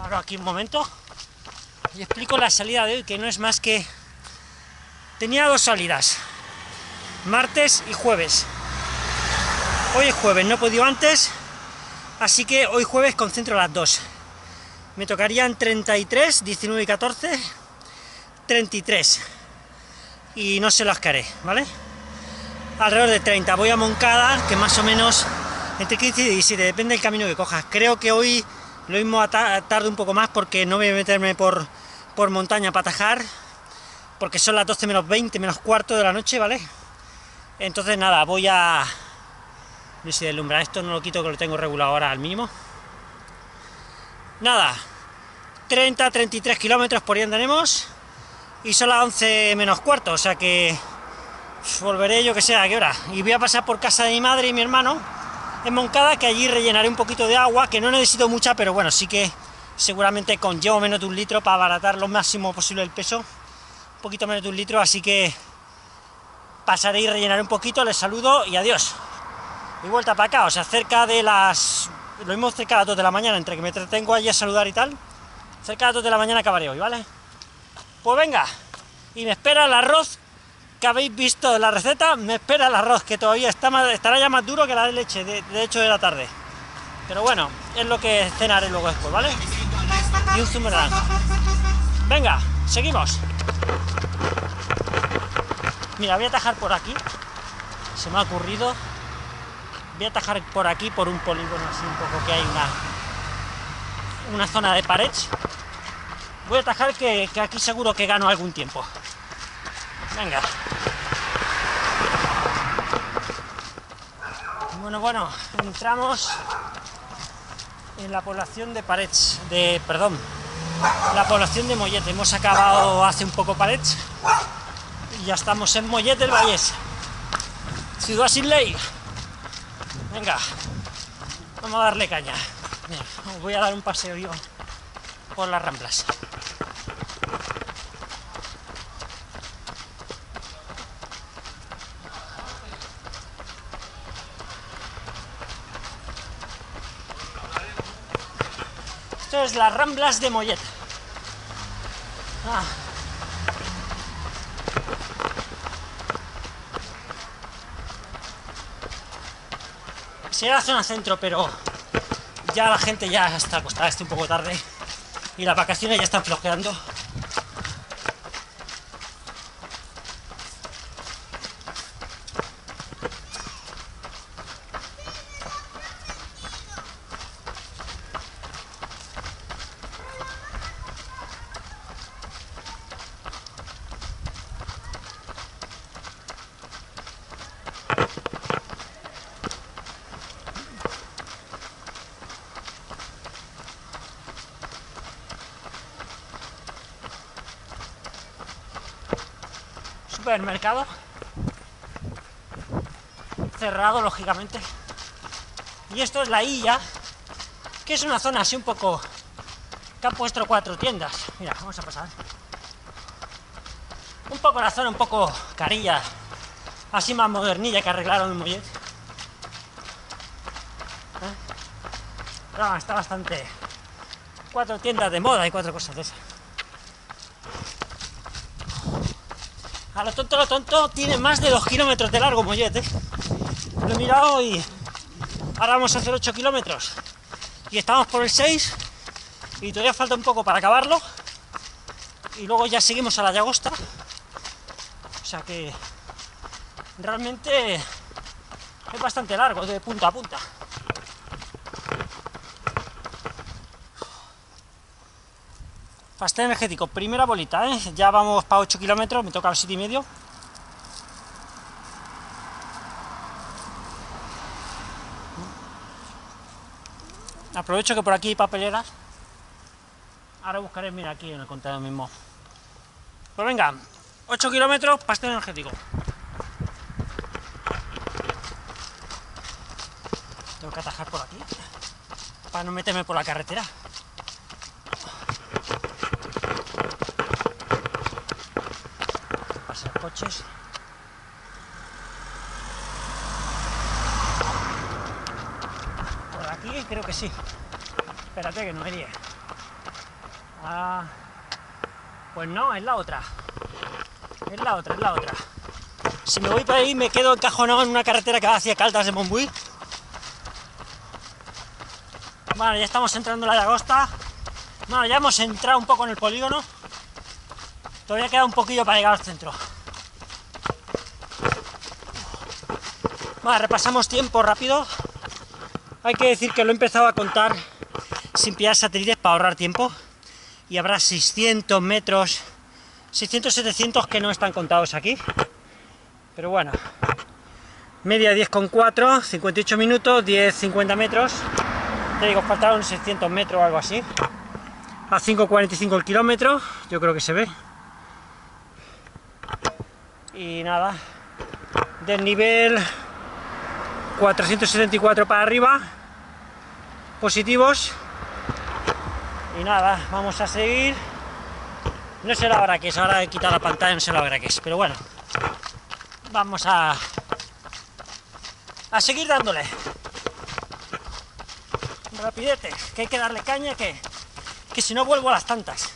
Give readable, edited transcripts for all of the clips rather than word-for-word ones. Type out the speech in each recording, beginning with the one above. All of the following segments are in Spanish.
Paro aquí un momento y explico la salida de hoy, que no es más que... Tenía dos salidas, martes y jueves. Hoy es jueves, no he podido antes, así que hoy jueves concentro las dos. Me tocarían 33, 19 y 14, 33. Y no sé las que haré, ¿vale? Alrededor de 30. Voy a Moncada, que más o menos entre 15 y 17, depende del camino que cojas. Creo que hoy lo mismo tarde un poco más porque no voy a meterme por montaña para atajar, porque son las 12 menos 20, menos cuarto de la noche, ¿vale? Entonces nada, voy a... No sé si deslumbrar esto, no lo quito que lo tengo regulado ahora al mínimo. Nada, 30, 33 kilómetros por ahí andaremos. Y son las 11 menos cuarto, o sea que... volveré yo que sé a qué hora. Y voy a pasar por casa de mi madre y mi hermano en Moncada, que allí rellenaré un poquito de agua, que no necesito mucha, pero bueno, sí que seguramente llevo menos de 1 litro para abaratar lo máximo posible el peso. Un poquito menos de 1 litro, así que pasaré y rellenaré un poquito, les saludo y adiós. Y vuelta para acá, o sea, cerca de las... Lo mismo cerca de las 2 de la mañana, entre que me entretengo allí a saludar y tal, cerca de las 2 de la mañana acabaré hoy, ¿vale? Pues venga, y me espera el arroz que habéis visto en la receta, me espera el arroz, que todavía estará ya más duro que la de leche, de hecho de la tarde. Pero bueno, es lo que cenaré luego después, ¿vale? Y un zumo de naranja. Venga, seguimos. Mira, voy a atajar por aquí, se me ha ocurrido. Voy a atajar por aquí, por un polígono así un poco que hay una zona de pared. Voy a atajar que aquí seguro que gano algún tiempo. Venga. Bueno, entramos en la población de Parets, la población de Mollet. Hemos acabado hace un poco Parets y ya estamos en Mollet del Vallès, ciudad sin ley. Venga, vamos a darle caña. Mira, os voy a dar un paseo yo por las Ramblas. Esto es las Ramblas de Mollet. Sería la zona centro, pero ya la gente ya está acostada, un poco tarde y las vacaciones ya están flojeando. Supermercado cerrado, lógicamente. Y esto es la Illa, que es una zona así un poco que han puesto 4 tiendas. Mira, vamos a pasar un poco la zona, un poco carilla, así más modernilla, que arreglaron en Mollet. Pero está bastante... 4 tiendas de moda y 4 cosas de esas. A lo tonto, tiene más de 2 kilómetros de largo Mollet, ¿eh? Lo he mirado y ahora vamos a hacer 8 kilómetros. Y estamos por el 6 y todavía falta un poco para acabarlo. Y luego ya seguimos a la Llagosta. O sea que realmente es bastante largo, de punta a punta. Pastel energético, primera bolita, ¿eh? Ya vamos para 8 kilómetros, me toca a los 7 y medio. Aprovecho que por aquí hay papeleras. Ahora buscaré, mira, aquí en el contador mismo. Pues venga, 8 kilómetros, pastel energético. Tengo que atajar por aquí para no meterme por la carretera. Pasar coches. Por aquí creo que sí. Espérate que no me líe. Ah, pues no, es la otra. Es la otra, es la otra. Si me voy por ahí me quedo encajonado en una carretera que va hacia Caldas de Montbui. Bueno, ya estamos entrando en la Llagosta. Bueno, ya hemos entrado un poco en el polígono. Todavía queda un poquillo para llegar al centro. Bueno, repasamos tiempo rápido. Hay que decir que lo he empezado a contar sin pillar satélites para ahorrar tiempo. Y habrá 600 metros, 600-700 que no están contados aquí. Pero bueno, media 10,4, 58 minutos, 10-50 metros. Te digo, faltaron 600 metros o algo así. A 5,45 el kilómetro, yo creo que se ve. Y nada, desnivel 474 para arriba, positivos. Y nada, vamos a seguir. No sé la hora que es, ahora he quitado la pantalla, no sé la hora que es, pero bueno, vamos a seguir dándole. Rapidete, que hay que darle caña, que si no vuelvo a las tantas.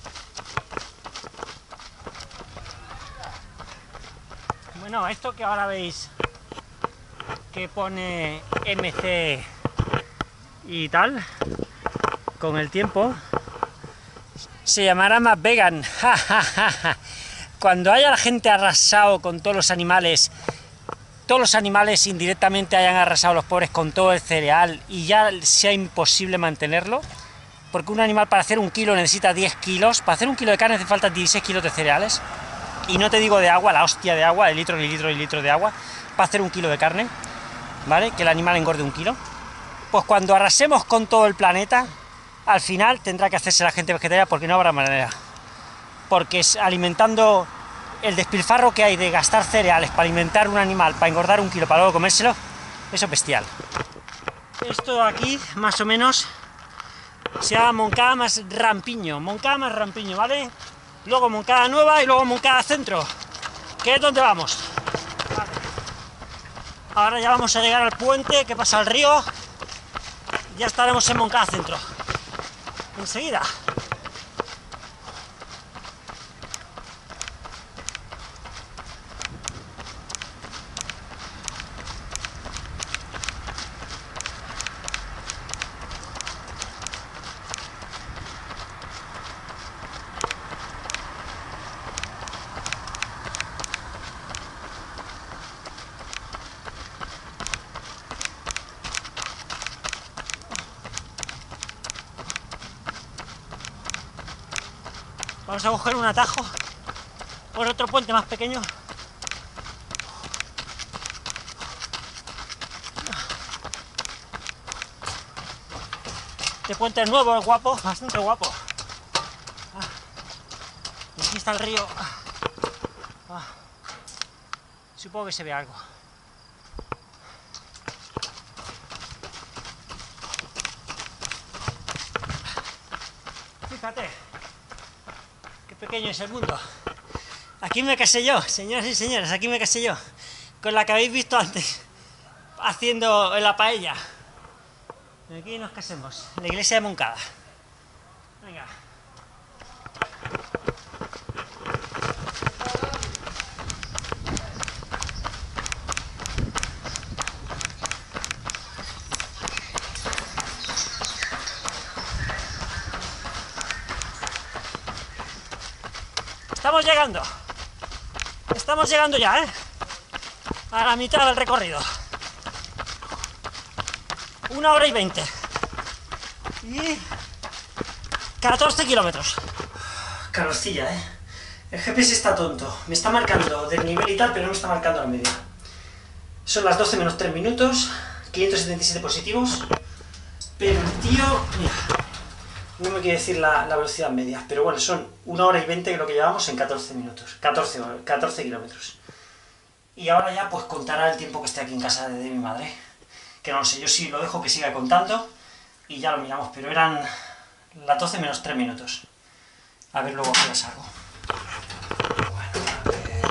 Bueno, esto que ahora veis que pone MC y tal, con el tiempo, se llamará más vegan. Cuando haya la gente arrasado con todos los animales indirectamente hayan arrasado los pobres con todo el cereal y ya sea imposible mantenerlo, porque un animal para hacer 1 kilo necesita 10 kilos, para hacer 1 kilo de carne hace falta 16 kilos de cereales, y no te digo de agua, la hostia de agua, de litro y litro y litro de agua, para hacer 1 kilo de carne, ¿vale? Que el animal engorde 1 kilo. Pues cuando arrasemos con todo el planeta, al final tendrá que hacerse la gente vegetariana porque no habrá manera. Porque es alimentando el despilfarro que hay de gastar cereales para alimentar un animal, para engordar 1 kilo, para luego comérselo, eso es bestial. Esto aquí, más o menos, se llama Moncada más Rampiño, ¿vale? Luego Moncada Nueva y luego Moncada Centro, que es donde vamos. Vale. Ahora ya vamos a llegar al puente que pasa al río, ya estaremos en Moncada Centro. Enseguida. Vamos a coger un atajo por otro puente más pequeño. Este puente es nuevo, es guapo, bastante guapo. Y aquí está el río. Supongo que se ve algo. Fíjate. Pequeño es el mundo. Aquí me casé yo, señoras y señores, aquí me casé yo, con la que habéis visto antes, haciendo la paella. Aquí nos casemos, en la iglesia de Moncada. Venga. Estamos llegando ya, a la mitad del recorrido. 1 hora y 20. Y 14 kilómetros. Carrocilla, El GPS está tonto. Me está marcando del nivel y tal, pero no me está marcando la media. Son las 12 menos 3 minutos, 577 positivos. Pero el tío, mira, no me quiere decir la velocidad media, pero bueno, son 1 hora y 20 que es lo que llevamos en 14 minutos, 14 kilómetros. Y ahora ya pues contará el tiempo que esté aquí en casa de mi madre, que no lo sé, yo sí lo dejo que siga contando y ya lo miramos, pero eran las 12 menos 3 minutos. A ver luego qué les hago. Bueno,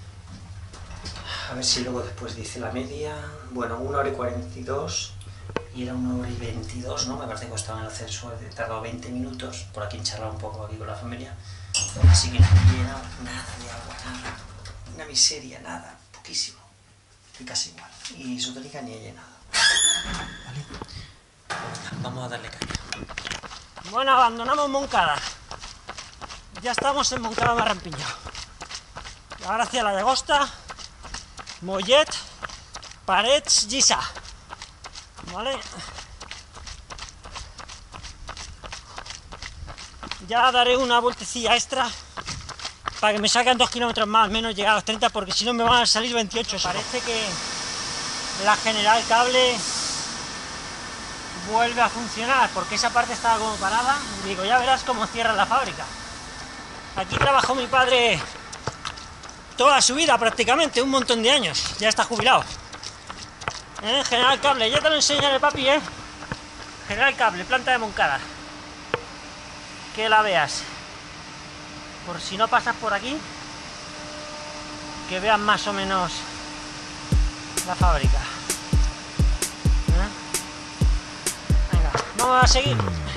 a ver si luego después dice la media. Bueno, 1 hora y 42, y era 1:22, ¿no? Me parece que costaba en el ascensor, he tardado 20 minutos, por aquí en charlar un poco aquí con la familia, así que no he llenado nada de agua, nada, una miseria, nada, poquísimo, estoy casi igual, y isotónica ni he llenado, ¿vale? Vamos a darle caña. Bueno, abandonamos Montcada, ya estamos en Montcada Marrampiño, y ahora hacia la Llagosta, Mollet, Parets, Lliçà, ¿vale? Ya daré una vueltecilla extra para que me salgan 2 kilómetros más, menos llegar a los 30, porque si no me van a salir 28. Parece que la General Cable vuelve a funcionar, porque esa parte estaba como parada. Y digo, ya verás cómo cierra la fábrica. Aquí trabajó mi padre toda su vida prácticamente, un montón de años, ya está jubilado. General Cable, ya te lo enseñaré, papi, General Cable, planta de Montcada. Que la veas. Por si no pasas por aquí, que veas más o menos la fábrica. Venga, vamos a seguir.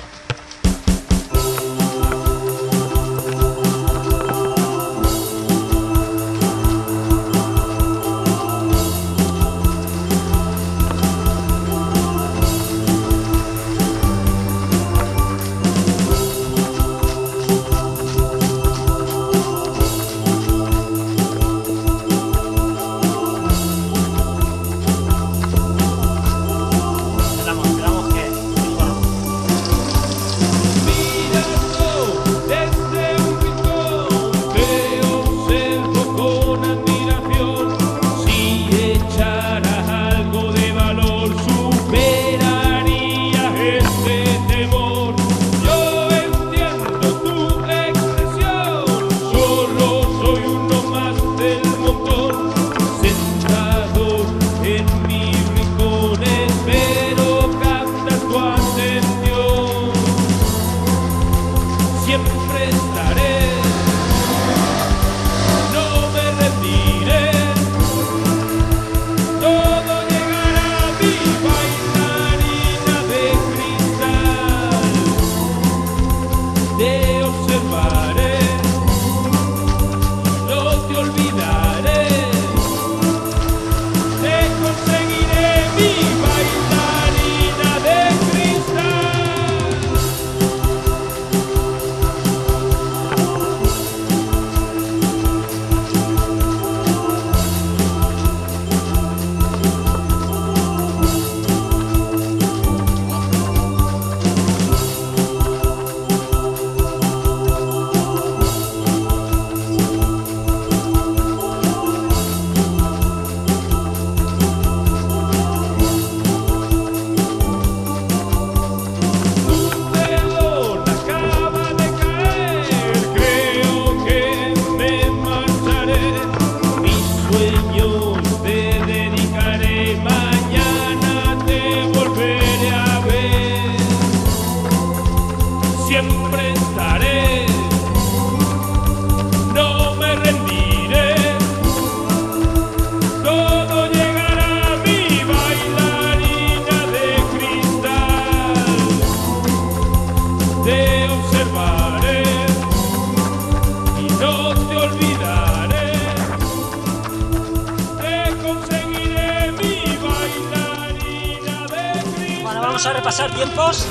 Vamos a repasar tiempos.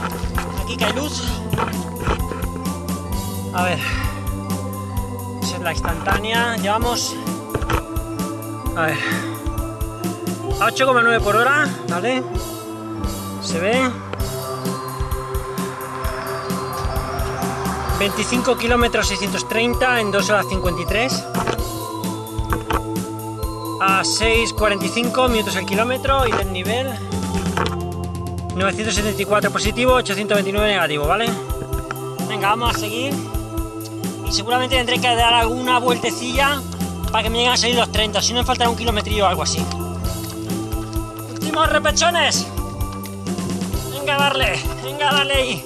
Aquí que hay luz. A ver. Esa es la instantánea. Llevamos. A ver. A 8,9 por hora. ¿Vale? Se ve. 25 kilómetros 630 en 2 horas 53. A 6,45 minutos el kilómetro y el nivel 974 positivo, 829 negativo, ¿vale? Venga, vamos a seguir. Y seguramente tendré que dar alguna vueltecilla para que me lleguen a salir los 30, si no me faltará un kilometrillo o algo así. ¡Últimos repechones! Venga a darle ahí.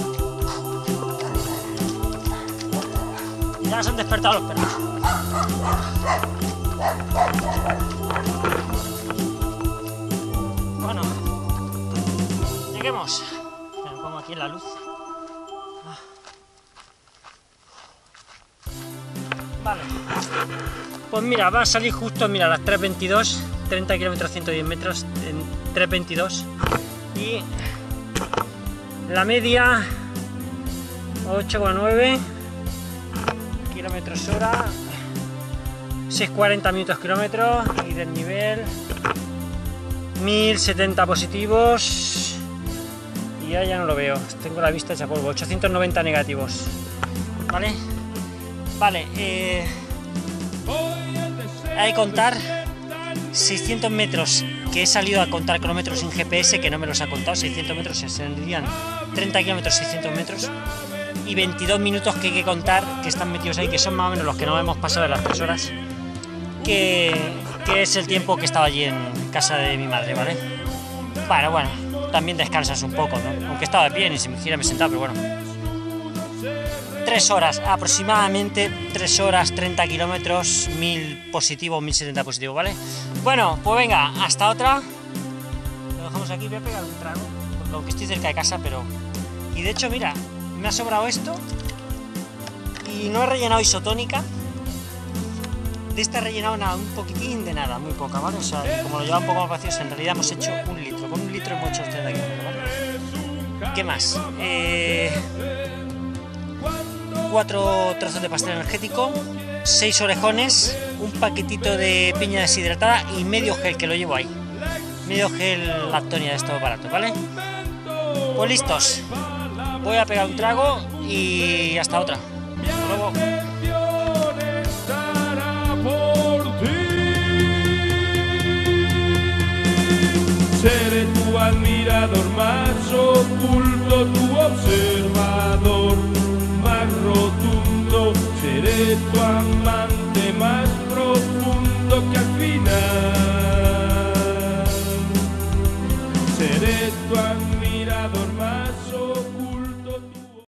Ya se han despertado los perros. Bueno, lleguemos. Me pongo aquí en la luz. Vale. Pues mira, va a salir justo, mira, a las 3:22, 30 kilómetros, 110 metros, en 3:22. Y la media, 8,9 kilómetros hora, 6:40 minutos kilómetros, y del nivel 1070 positivos. Y ya no lo veo, tengo la vista hecha polvo, 890 negativos. ¿Vale? Vale, hay que contar 600 metros que he salido a contar kilómetros sin GPS, que no me los ha contado. 600 metros se serían 30 kilómetros, 600 metros, y 22 minutos que hay que contar, que están metidos ahí, que son más o menos los que no hemos pasado de las 3 horas, que es el tiempo que estaba allí en casa de mi madre, ¿vale? Bueno, también descansas un poco, ¿no? Aunque estaba bien y si me gira me sentaba, pero bueno. 3 horas, aproximadamente 3 horas, 30 kilómetros, 1000 positivos, 1070 positivos, ¿vale? Bueno, pues venga, hasta otra. Lo dejamos aquí, voy a pegar un trago, aunque estoy cerca de casa, pero... Y de hecho, mira, me ha sobrado esto y no he rellenado isotónica. De esta he rellenado nada, un poquitín de nada, muy poca, ¿vale? O sea, como lo lleva un poco más vacío, en realidad hemos hecho 1 litro. Con 1 litro hemos hecho 30 kilómetros, ¿vale? ¿Qué más? 4 trozos de pastel energético, 6 orejones, un paquetito de piña deshidratada y medio gel, que lo llevo ahí. Medio gel Lactonia de estos baratos, ¿vale? Pues listos. Voy a pegar un trago y hasta otra. Hasta luego. Seré tu admirador más oculto, tu observador.